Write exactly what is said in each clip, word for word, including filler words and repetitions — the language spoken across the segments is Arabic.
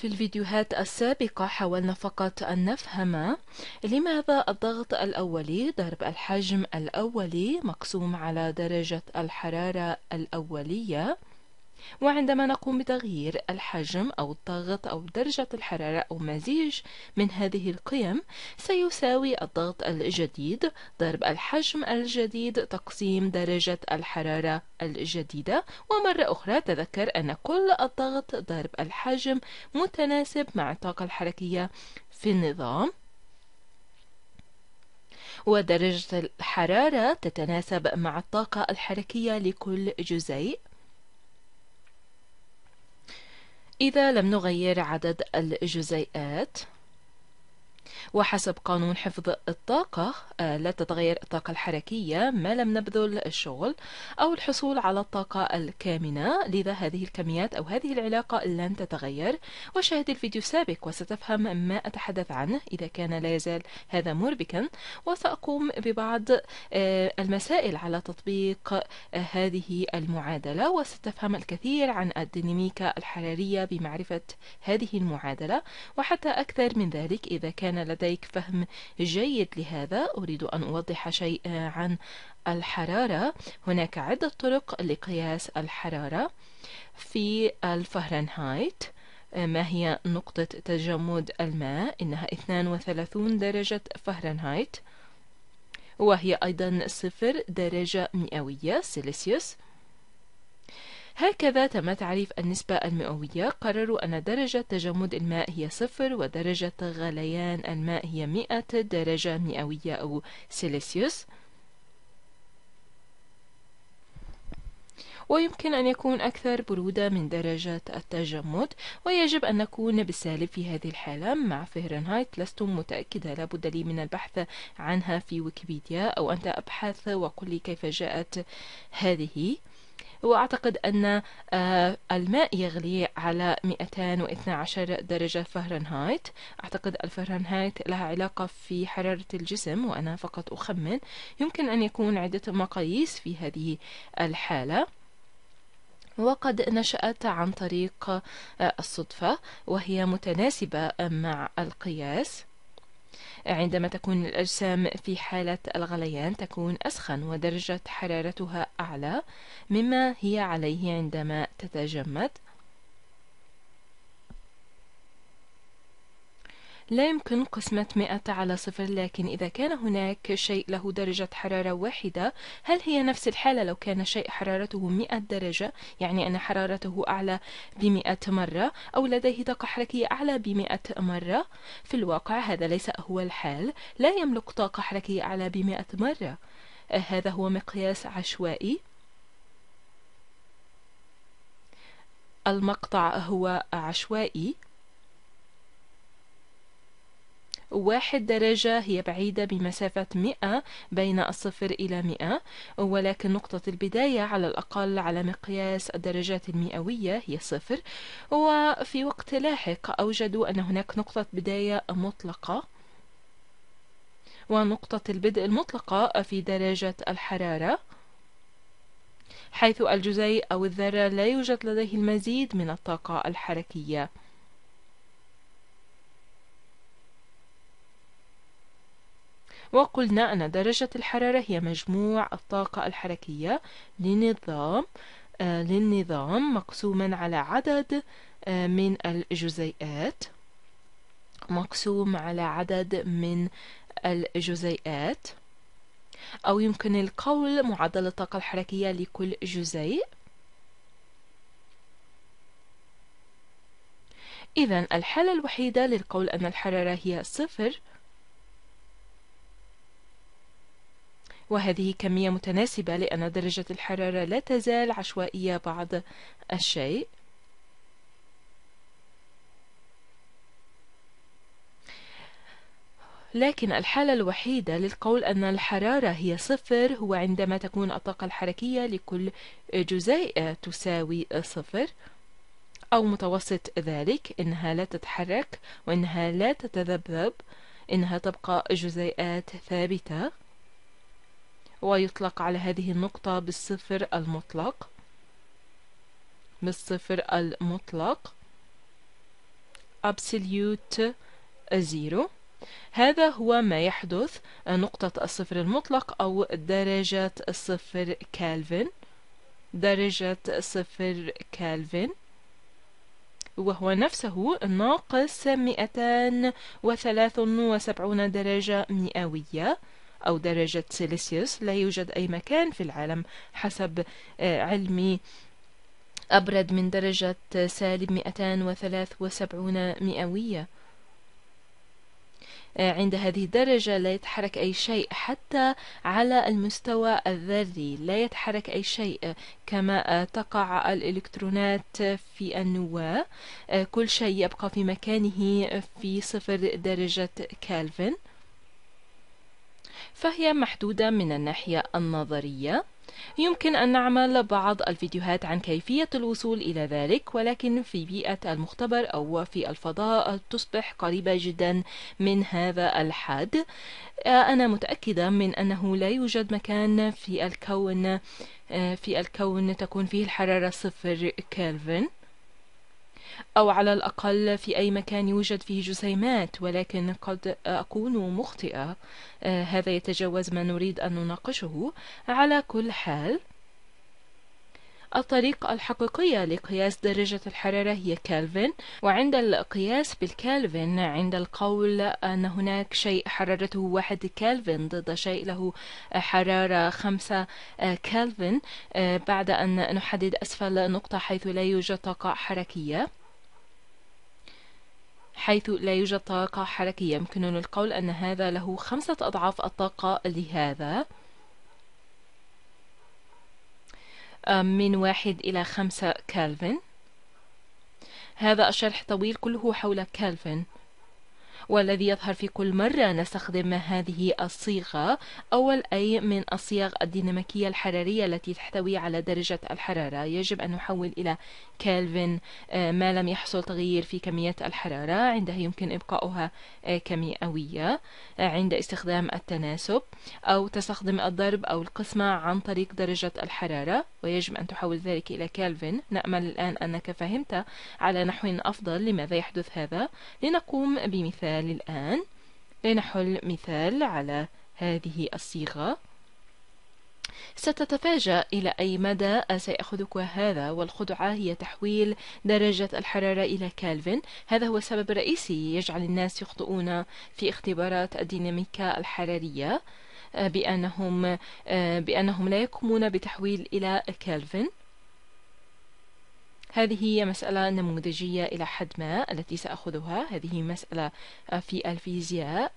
في الفيديوهات السابقة حاولنا فقط أن نفهم لماذا الضغط الأولي ضرب الحجم الأولي مقسوم على درجة الحرارة الأولية، وعندما نقوم بتغيير الحجم أو الضغط أو درجة الحرارة أو مزيج من هذه القيم سيساوي الضغط الجديد ضرب الحجم الجديد تقسيم درجة الحرارة الجديدة. ومرة أخرى تذكر أن كل الضغط ضرب الحجم متناسب مع الطاقة الحركية في النظام، ودرجة الحرارة تتناسب مع الطاقة الحركية لكل جزيء. إذا لم نغير عدد الجزيئات وحسب قانون حفظ الطاقة لا تتغير الطاقة الحركية ما لم نبذل الشغل أو الحصول على الطاقة الكامنة، لذا هذه الكميات أو هذه العلاقة لن تتغير. وشاهد الفيديو السابق وستفهم ما أتحدث عنه إذا كان لا يزال هذا مربكا، وسأقوم ببعض المسائل على تطبيق هذه المعادلة، وستفهم الكثير عن الديناميكا الحرارية بمعرفة هذه المعادلة. وحتى أكثر من ذلك إذا كان لديك فهم جيد لهذا أريد أن أوضح شيء عن الحرارة. هناك عدة طرق لقياس الحرارة في الفهرنهايت. ما هي نقطة تجمد الماء؟ إنها اثنين وثلاثين درجة فهرنهايت، وهي أيضا صفر درجة مئوية سيلسيوس. هكذا تم تعريف النسبة المئوية. قرروا أن درجة تجمد الماء هي صفر ودرجة غليان الماء هي مئة درجة مئوية أو سيلسيوس، ويمكن أن يكون أكثر برودة من درجة التجمد، ويجب أن نكون بالسالب في هذه الحالة. مع فهرنهايت لست متأكدة، لابد لي من البحث عنها في ويكيبيديا، أو أنت أبحث وقل لي كيف جاءت هذه. وأعتقد أن الماء يغلي على مئتين واثني عشر درجة فهرنهايت. أعتقد الفهرنهايت لها علاقة في حرارة الجسم وأنا فقط أخمن. يمكن أن يكون عدة مقاييس في هذه الحالة، وقد نشأت عن طريق الصدفة وهي متناسبة مع القياس. عندما تكون الأجسام في حالة الغليان تكون أسخن ودرجة حرارتها أعلى مما هي عليه عندما تتجمد. لا يمكن قسمة مئة على صفر، لكن إذا كان هناك شيء له درجة حرارة واحدة، هل هي نفس الحالة لو كان شيء حرارته مئة درجة، يعني أن حرارته أعلى بمئة مرة، أو لديه طاقة حركية أعلى بمئة مرة؟ في الواقع هذا ليس هو الحال، لا يملك طاقة حركية أعلى بمئة مرة. هذا هو مقياس عشوائي. المقطع هو عشوائي. واحد درجة هي بعيدة بمسافة مئة بين الصفر إلى مئة، ولكن نقطة البداية على الأقل على مقياس الدرجات المئوية هي صفر. وفي وقت لاحق أوجدوا أن هناك نقطة بداية مطلقة ونقطة البدء المطلقة في درجة الحرارة، حيث الجزيء أو الذرة لا يوجد لديه المزيد من الطاقة الحركية. وقلنا أن درجة الحرارة هي مجموع الطاقة الحركية لنظام آه للنظام مقسوما على عدد آه من الجزيئات مقسوم على عدد من الجزيئات، أو يمكن القول معدل الطاقة الحركية لكل جزيء. إذن الحالة الوحيدة للقول أن الحرارة هي صفر، وهذه كمية متناسبة لأن درجة الحرارة لا تزال عشوائية بعض الشيء. لكن الحالة الوحيدة للقول أن الحرارة هي صفر هو عندما تكون الطاقة الحركية لكل جزيء تساوي صفر، أو متوسط ذلك إنها لا تتحرك وإنها لا تتذبذب، إنها تبقى جزيئات ثابتة، ويطلق على هذه النقطة بالصفر المطلق بالصفر المطلق absolute zero. هذا هو ما يحدث نقطة الصفر المطلق أو درجة الصفر كالفن، درجة صفر كالفن، وهو نفسه ناقص مئتان وثلاثة وسبعون درجة مئوية أو درجة سيلسيوس. لا يوجد أي مكان في العالم حسب علمي أبرد من درجة سالب مئتان وثلاثة وسبعين مئوية. عند هذه الدرجة لا يتحرك أي شيء، حتى على المستوى الذري لا يتحرك أي شيء، كما تقع الإلكترونات في النواة، كل شيء يبقى في مكانه في صفر درجة كالفن. فهي محدودة من الناحية النظرية. يمكن أن نعمل بعض الفيديوهات عن كيفية الوصول إلى ذلك، ولكن في بيئة المختبر أو في الفضاء تصبح قريبة جدا من هذا الحد. أنا متأكدة من أنه لا يوجد مكان في الكون في الكون تكون فيه الحرارة صفر كلفن، أو على الأقل في أي مكان يوجد فيه جسيمات، ولكن قد أكون مخطئة. آه هذا يتجاوز ما نريد أن نناقشه. على كل حال، الطريقة الحقيقية لقياس درجة الحرارة هي كالفن، وعند القياس بالكالفن، عند القول أن هناك شيء حرارته واحد كالفن ضد شيء له حرارة خمسة كالفن، آه بعد أن نحدد أسفل نقطة حيث لا يوجد طاقة حركية، حيث لا يوجد طاقة حركية يمكننا القول أن هذا له خمسة أضعاف الطاقة لهذا، من واحد إلى خمسة كالفن. هذا الشرح طويل كله حول كالفن، والذي يظهر في كل مرة نستخدم هذه الصيغة. أول أي من الصيغ الديناميكية الحرارية التي تحتوي على درجة الحرارة يجب أن نحول إلى كالفن ما لم يحصل تغيير في كمية الحرارة، عندها يمكن إبقاؤها كمئوية عند استخدام التناسب، أو تستخدم الضرب أو القسمة عن طريق درجة الحرارة، ويجب أن تحول ذلك إلى كالفن. نأمل الآن أنك فهمت على نحو أفضل لماذا يحدث هذا. لنقوم بمثال الآن، لنحل مثال على هذه الصيغة. ستتفاجأ إلى أي مدى سيأخذك هذا، والخدعة هي تحويل درجة الحرارة إلى كالفن. هذا هو السبب الرئيسي يجعل الناس يخطئون في اختبارات الديناميكا الحرارية، بأنهم, بأنهم لا يقومون بتحويل إلى كالفن. هذه هي مسألة نموذجية إلى حد ما التي سأخذها. هذه مسألة في الفيزياء،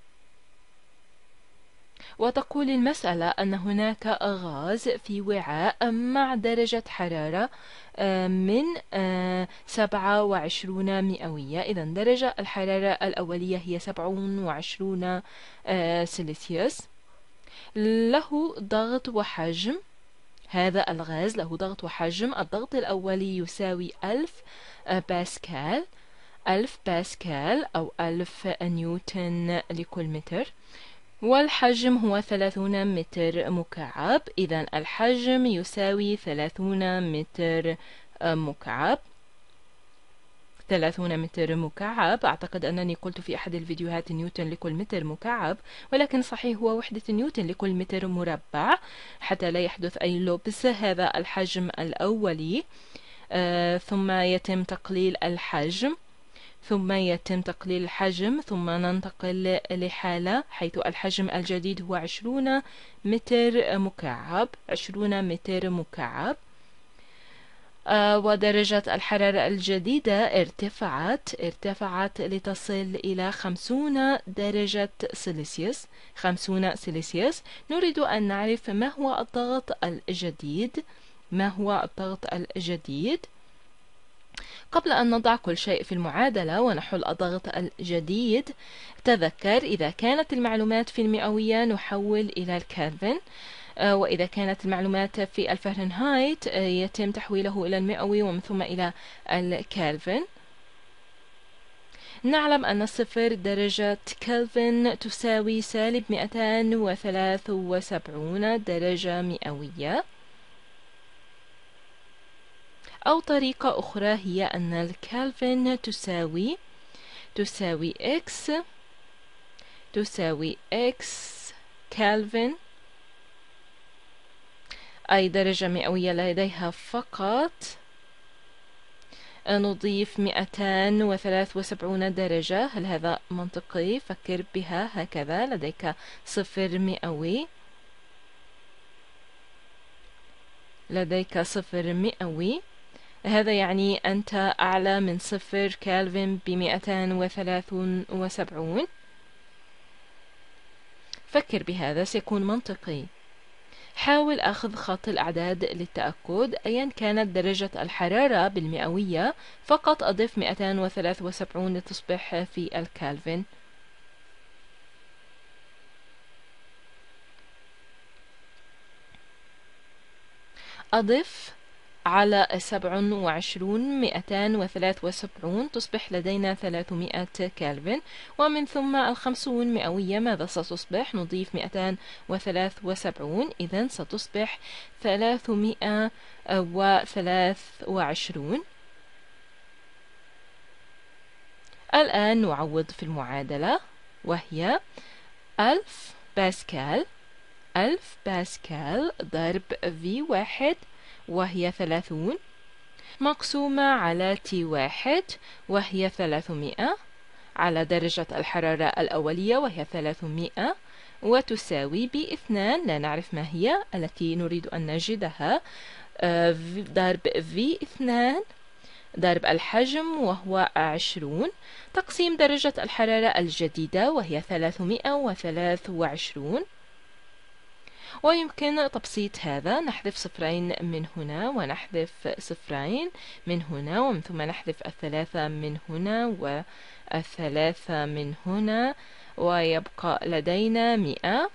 وتقول المسألة أن هناك غاز في وعاء مع درجة حرارة من سبعة وعشرين مئوية. إذا درجة الحرارة الأولية هي سبعة وعشرين سيلسيوس. له ضغط وحجم، هذا الغاز له ضغط وحجم. الضغط الأولي يساوي ألف باسكال، ألف باسكال أو ألف نيوتن لكل متر، والحجم هو ثلاثون متر مكعب. إذا الحجم يساوي ثلاثون متر مكعب، ثلاثون متر مكعب. أعتقد أنني قلت في أحد الفيديوهات نيوتن لكل متر مكعب، ولكن صحيح هو وحدة نيوتن لكل متر مربع حتى لا يحدث أي لبس. هذا الحجم الأولي، آه ثم يتم تقليل الحجم، ثم يتم تقليل الحجم، ثم ننتقل لحالة حيث الحجم الجديد هو عشرون متر مكعب، عشرون متر مكعب. آه ودرجة الحرارة الجديدة ارتفعت ارتفعت لتصل إلى خمسين درجة سيلسيوس، خمسين سيلسيوس. نريد أن نعرف ما هو الضغط الجديد، ما هو الضغط الجديد. قبل أن نضع كل شيء في المعادلة ونحل الضغط الجديد، تذكر إذا كانت المعلومات في المئوية نحول إلى الكلفن، وإذا كانت المعلومات في الفahrenheit يتم تحويله إلى المئوي ومن ثم إلى الكلفن. نعلم أن صفر درجة كلفن تساوي سالب مئتين وثلاثة وسبعين درجة مئوية. أو طريقة أخرى هي أن الكلفن تساوي تساوي X تساوي X كلفن. أي درجة مئوية لديها فقط نضيف مئتان وثلاث وسبعون درجة. هل هذا منطقي؟ فكر بها هكذا. لديك صفر مئوي لديك صفر مئوي هذا يعني أنت أعلى من صفر كلفن بمئتان وثلاث وسبعون. فكر بهذا سيكون منطقي. حاول أخذ خط الأعداد للتأكد. أيا كانت درجة الحرارة بالمئوية فقط أضف مئتان وثلاث وسبعون لتصبح في الكالفن. أضف على سبعة وعشرون مئتان وثلاث وسبعون تصبح لدينا ثلاثمائة كلفن. ومن ثم الخمسون مئوية ماذا ستصبح؟ نضيف مئتان وثلاث وسبعون إذن ستصبح ثلاثمائة وثلاث وعشرون. الآن نعوض في المعادلة وهي ألف باسكال ألف باسكال ضرب في واحد وهي ثلاثون مقسومة على تي واحد وهي ثلاثمائة على درجة الحرارة الأولية وهي ثلاثمائة وتساوي باثنان لا نعرف ما هي التي نريد أن نجدها ضرب في اثنان ضرب الحجم وهو عشرون تقسيم درجة الحرارة الجديدة وهي ثلاثمائة وثلاث وعشرون. ويمكن تبسيط هذا. نحذف صفرين من هنا ونحذف صفرين من هنا ومن ثم نحذف الثلاثة من هنا والثلاثة من هنا ويبقى لدينا مئة.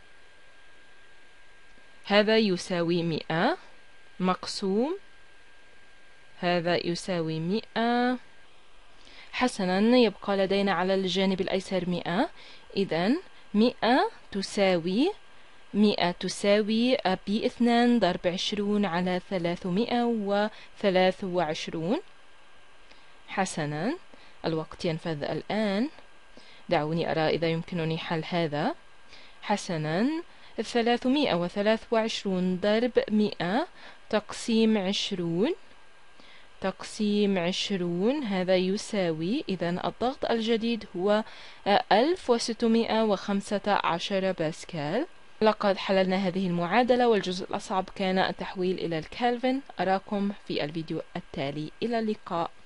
هذا يساوي مئة مقسوم هذا يساوي مئة. حسنا يبقى لدينا على الجانب الأيسر مئة. إذن مئة تساوي مئة تساوي باثنان ضرب عشرون على ثلاثمائة وثلاث وعشرون. حسنا الوقت ينفذ الآن. دعوني أرى إذا يمكنني حل هذا. حسنا ثلاثمائة وثلاث وعشرون ضرب مئة تقسيم عشرون تقسيم عشرون هذا يساوي إذن الضغط الجديد هو ألف وستمائة وخمسة عشر باسكال. لقد حللنا هذه المعادلة والجزء الأصعب كان التحويل إلى الكلفن. أراكم في الفيديو التالي. إلى اللقاء.